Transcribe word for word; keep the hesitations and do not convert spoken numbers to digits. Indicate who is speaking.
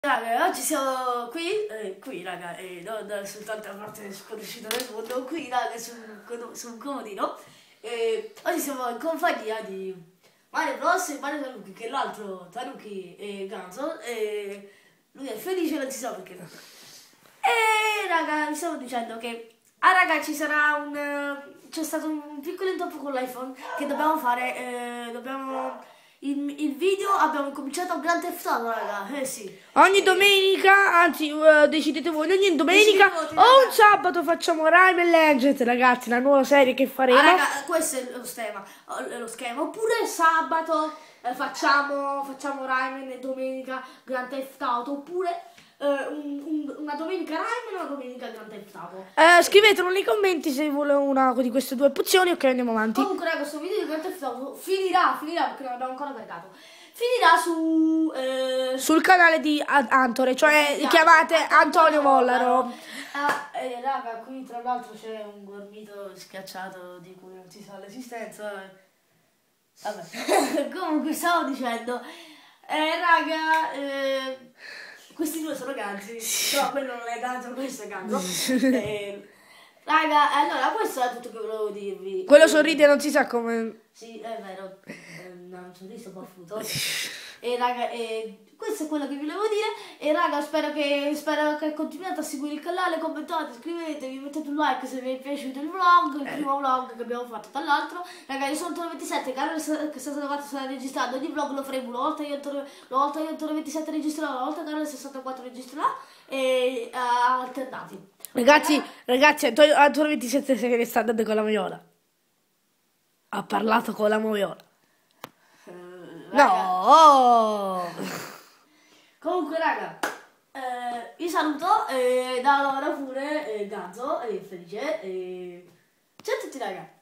Speaker 1: Raga, oggi siamo qui, eh, qui raga, e non soltanto a parte sconosciuta del mondo, qui raga su, su un comodino. E oggi siamo in compagnia di Mario Bros e Mario Tanuki, che è l'altro Tanuki e Ganzo, e lui è felice, non si sa perché. E raga, vi stavo dicendo che, ah raga, ci sarà un, c'è stato un piccolo intoppo con l'iPhone che dobbiamo fare, eh, dobbiamo... Il, il video abbiamo cominciato a Grand Theft Auto, raga, eh sì.
Speaker 2: Ogni domenica, anzi uh, decidete voi, ogni domenica
Speaker 1: Decidete voi,
Speaker 2: o un sabato facciamo Rayman Legends, ragazzi, la nuova serie che faremo.
Speaker 1: Ah, raga, questo è lo schema, lo schema. Oppure sabato eh, facciamo, facciamo Rayman e domenica Grand Theft Auto, oppure eh, un, un, una domenica Rayman e una domenica Grand Theft Auto.
Speaker 2: Eh, scrivetelo nei commenti se vuole una di queste due opzioni. Ok, andiamo avanti.
Speaker 1: Comunque raga, questo video di Grand Theft Auto finirà, finirà perché non abbiamo ancora caricato. Finirà su eh,
Speaker 2: sul canale di Antore, cioè
Speaker 1: sì,
Speaker 2: chiamate
Speaker 1: Antonio,
Speaker 2: Antonio Mollaro.
Speaker 1: Ah, eh, raga, qui tra l'altro c'è un gormito schiacciato di cui non si sa l'esistenza. Vabbè, comunque stavo dicendo, eh, raga, eh, questi due sono ganzi, però quello non è ganzo, questo è ganzo. eh, raga, allora questo è tutto che volevo dirvi.
Speaker 2: Quello sorride, non si sa come.
Speaker 1: Sì, è vero, è un sorriso baffuto. E raga, e questo è quello che vi volevo dire. E raga, spero che, spero che continuate a seguire il canale, commentate, iscrivetevi, mettete un like se vi è piaciuto il vlog, il primo vlog che abbiamo fatto dall'altro. Raga, io sono Antonio ventisette, Carlo che sessantaquattro sta registrando, ogni vlog lo faremo una volta io Antonio, una volta io Antonio ventisette registrerò, una volta Carlo sessantaquattro registrerà e uh, alternati.
Speaker 2: Ragazzi, eh? ragazzi, Antonio, Antonio ventisette se ne sta andando con la Moiola. Ha parlato con la Moiola. No!
Speaker 1: Comunque raga, eh, vi saluto e da allora pure eh, Ganzo e Felice e ciao a tutti raga.